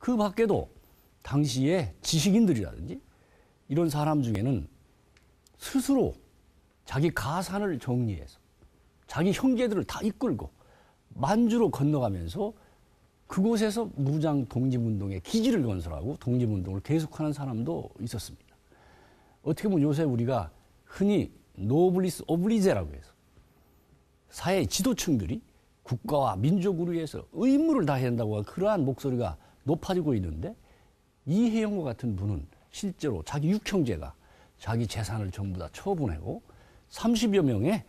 그 밖에도 당시에 지식인들이라든지 이런 사람 중에는 스스로 자기 가산을 정리해서 자기 형제들을 다 이끌고 만주로 건너가면서 그곳에서 무장 독립운동의 기지를 건설하고 독립운동을 계속하는 사람도 있었습니다. 어떻게 보면 요새 우리가 흔히 노블리스 오블리제라고 해서 사회 지도층들이 국가와 민족을 위해서 의무를 다해야 한다고 하는 그러한 목소리가 높아지고 있는데, 이혜영과 같은 분은 실제로 자기 육형제가 자기 재산을 전부 다 처분하고 30여 명의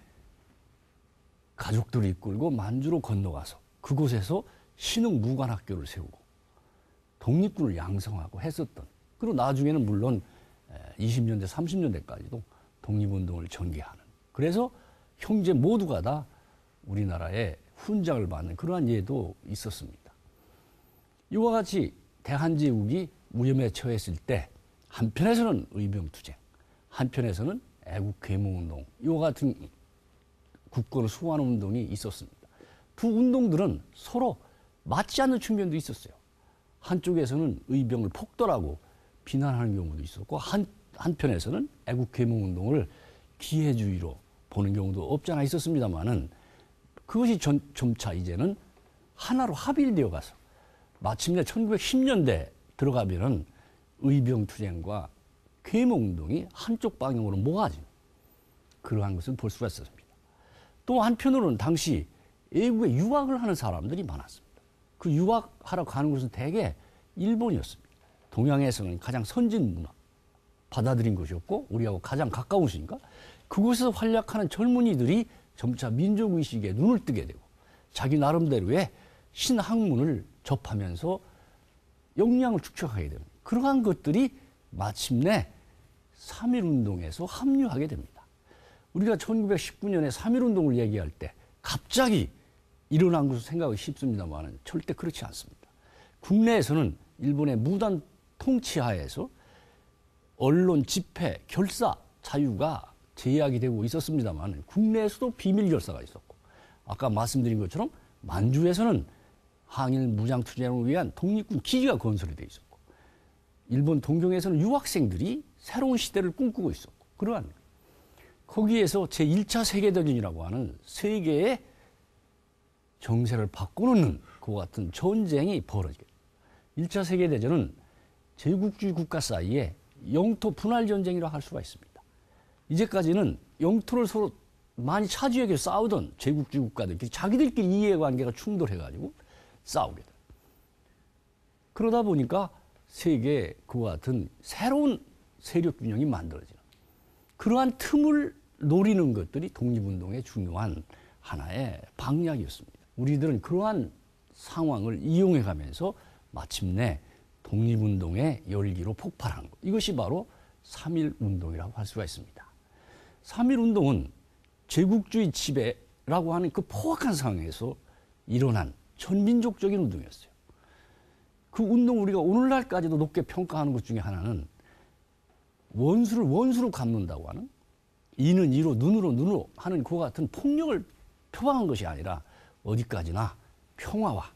가족들을 이끌고 만주로 건너가서 그곳에서 신흥 무관학교를 세우고 독립군을 양성하고 했었던, 그리고 나중에는 물론 20년대 30년대까지도 독립운동을 전개하는, 그래서 형제 모두가 다 우리나라에 훈장을 받는 그러한 예도 있었습니다. 이와 같이 대한제국이 위험에 처했을 때 한편에서는 의병투쟁, 한편에서는 애국계몽운동, 이와 같은 국권을 수호하는 운동이 있었습니다. 두 운동들은 서로 맞지 않는 측면도 있었어요. 한쪽에서는 의병을 폭돌하고 비난하는 경우도 있었고, 한편에서는 애국계몽운동을 기회주의로 보는 경우도 없지 않아 있었습니다만은, 그것이 점차 이제는 하나로 합일되어 가서 마침내 1910년대 들어가면은 의병투쟁과 계몽운동이 한쪽 방향으로 모아진 그러한 것을 볼 수가 있었습니다. 또 한편으로는 당시 외국에 유학을 하는 사람들이 많았습니다. 그 유학하러 가는 곳은 대개 일본이었습니다. 동양에서는 가장 선진 문화 받아들인 것이었고 우리하고 가장 가까운 곳이니까 그곳에서 활약하는 젊은이들이 점차 민족의식에 눈을 뜨게 되고 자기 나름대로의 신학문을 접하면서 역량을 축적하게 됩니다. 그러한 것들이 마침내 3.1운동에서 합류하게 됩니다. 우리가 1919년에 3.1운동을 얘기할 때 갑자기 일어난 것으로 생각하기 쉽습니다만 절대 그렇지 않습니다. 국내에서는 일본의 무단 통치하에서 언론, 집회, 결사, 자유가 제약이 되고 있었습니다만 국내에서도 비밀 결사가 있었고, 아까 말씀드린 것처럼 만주에서는 항일 무장투쟁을 위한 독립군 기지가 건설이 되어 있었고, 일본 동경에서는 유학생들이 새로운 시대를 꿈꾸고 있었고, 그러한 거기에서 제1차 세계대전이라고 하는 세계의 정세를 바꿔놓는 그와 같은 전쟁이 벌어지게 됩니다. 1차 세계대전은 제국주의 국가 사이에 영토 분할 전쟁이라고 할 수가 있습니다. 이제까지는 영토를 서로 많이 차지하기 위해 싸우던 제국주의 국가들끼리 자기들끼리 이해관계가 충돌해가지고 싸우게 돼요. 그러다 보니까 세계에 그와 같은 새로운 세력 균형이 만들어지는 그러한 틈을 노리는 것들이 독립운동의 중요한 하나의 방향이었습니다. 우리들은 그러한 상황을 이용해가면서 마침내 독립운동의 열기로 폭발한 것. 이것이 바로 3.1운동이라고 할 수가 있습니다. 3.1운동은 제국주의 지배라고 하는 그 포악한 상황에서 일어난 전민족적인 운동이었어요. 그 운동 우리가 오늘날까지도 높게 평가하는 것 중에 하나는 원수를 원수로 갚는다고 하는, 이는 이로 눈으로 눈으로 하는 그와 같은 폭력을 표방한 것이 아니라 어디까지나 평화와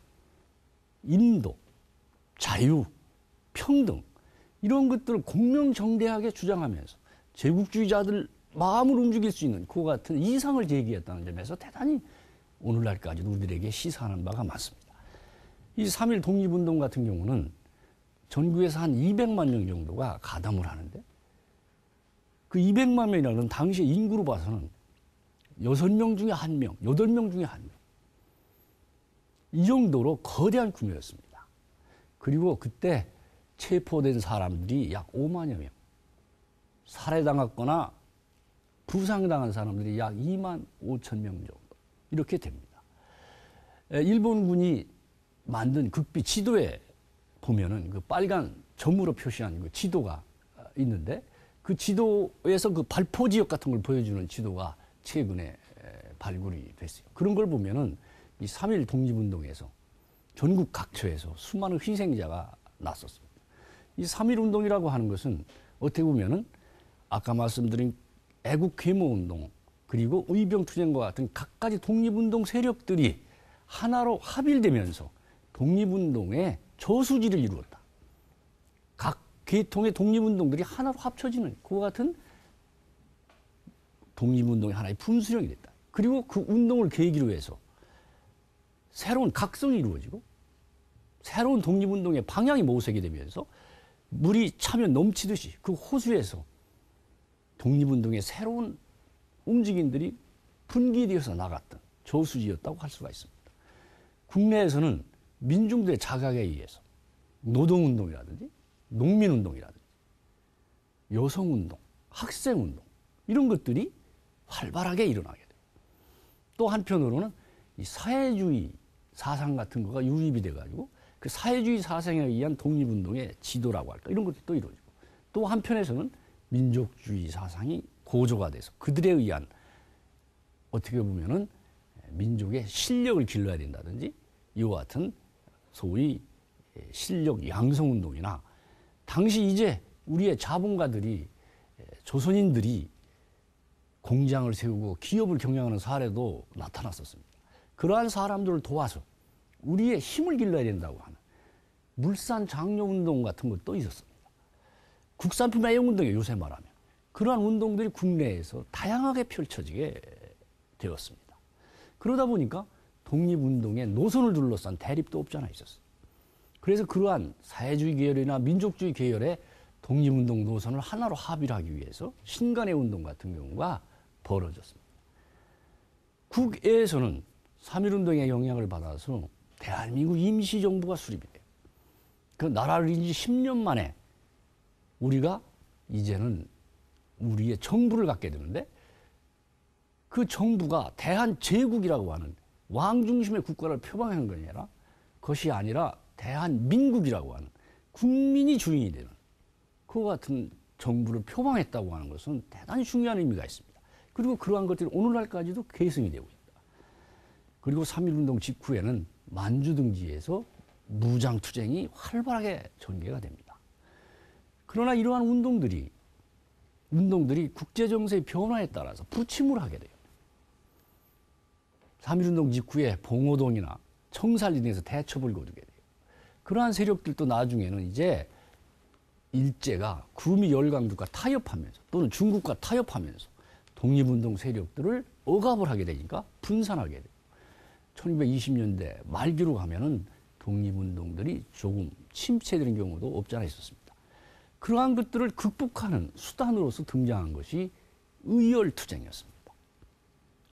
인도, 자유, 평등 이런 것들을 공명정대하게 주장하면서 제국주의자들 마음을 움직일 수 있는 그와 같은 이상을 제기했다는 점에서 대단히 오늘날까지도 우리들에게 시사하는 바가 많습니다. 이 3.1 독립운동 같은 경우는 전국에서 한 200만 명 정도가 가담을 하는데, 그 200만 명이라는 당시 인구로 봐서는 6명 중에 1명, 8명 중에 1명. 이 정도로 거대한 규모였습니다. 그리고 그때 체포된 사람들이 약 5만여 명, 살해당했거나 부상당한 사람들이 약 2만 5천 명 정도 이렇게 됩니다. 일본군이 만든 극비 지도에 보면은 그 빨간 점으로 표시한 그 지도가 있는데, 그 지도에서 그 발포 지역 같은 걸 보여주는 지도가 최근에 발굴이 됐어요. 그런 걸 보면은 이 3.1 독립운동에서 전국 각처에서 수많은 희생자가 났었습니다. 이 3.1 운동이라고 하는 것은 어떻게 보면은 아까 말씀드린 애국계몽운동 그리고 의병투쟁과 같은 각가지 독립운동 세력들이 하나로 합일되면서 독립운동의 저수지를 이루었다. 각 계통의 독립운동들이 하나로 합쳐지는 그와 같은 독립운동의 하나의 분수령이 됐다. 그리고 그 운동을 계기로 해서 새로운 각성이 이루어지고 새로운 독립운동의 방향이 모색이 되면서 물이 차면 넘치듯이 그 호수에서 독립운동의 새로운 움직임들이 분기되어서 나갔던 저수지였다고 할 수가 있습니다. 국내에서는 민중들의 자각에 의해서 노동운동이라든지 농민운동이라든지 여성운동, 학생운동 이런 것들이 활발하게 일어나게 돼요. 또 한편으로는 이 사회주의 사상 같은 거가 유입이 돼가지고 그 사회주의 사상에 의한 독립운동의 지도라고 할까 이런 것들이 또 이루어지고 또 한편에서는 민족주의 사상이 고조가 돼서 그들에 의한 어떻게 보면은 민족의 실력을 길러야 된다든지 이와 같은 소위 실력 양성운동이나 당시 이제 우리의 자본가들이 조선인들이 공장을 세우고 기업을 경영하는 사례도 나타났었습니다. 그러한 사람들을 도와서 우리의 힘을 길러야 된다고 하는 물산 장려운동 같은 것도 있었습니다. 국산품 애용운동이에요, 요새 말하면. 그러한 운동들이 국내에서 다양하게 펼쳐지게 되었습니다. 그러다 보니까 독립운동의 노선을 둘러싼 대립도 없지 않아 있었어요. 그래서 그러한 사회주의 계열이나 민족주의 계열의 독립운동 노선을 하나로 합의를 하기 위해서 신간의 운동 같은 경우가 벌어졌습니다. 국외에서는 3.1운동의 영향을 받아서 대한민국 임시정부가 수립이 돼요. 그 나라를 이제 10년 만에 우리가 이제는 우리의 정부를 갖게 되는데 그 정부가 대한제국이라고 하는 왕 중심의 국가를 표방한 것이 아니라 대한민국이라고 하는 국민이 주인이 되는 그와 같은 정부를 표방했다고 하는 것은 대단히 중요한 의미가 있습니다. 그리고 그러한 것들이 오늘날까지도 계승이 되고 있다. 그리고 3.1운동 직후에는 만주 등지에서 무장투쟁이 활발하게 전개가 됩니다. 그러나 이러한 운동들이 국제정세의 변화에 따라서 부침을 하게 돼요. 3.1운동 직후에 봉오동이나 청산리 등에서 대첩을 거두게 돼요. 그러한 세력들도 나중에는 이제 일제가 구미 열강들과 타협하면서 또는 중국과 타협하면서 독립운동 세력들을 억압을 하게 되니까 분산하게 돼요. 1920년대 말기로 가면은 독립운동들이 조금 침체되는 경우도 없지 않아 있었습니다. 그러한 것들을 극복하는 수단으로서 등장한 것이 의열투쟁이었습니다.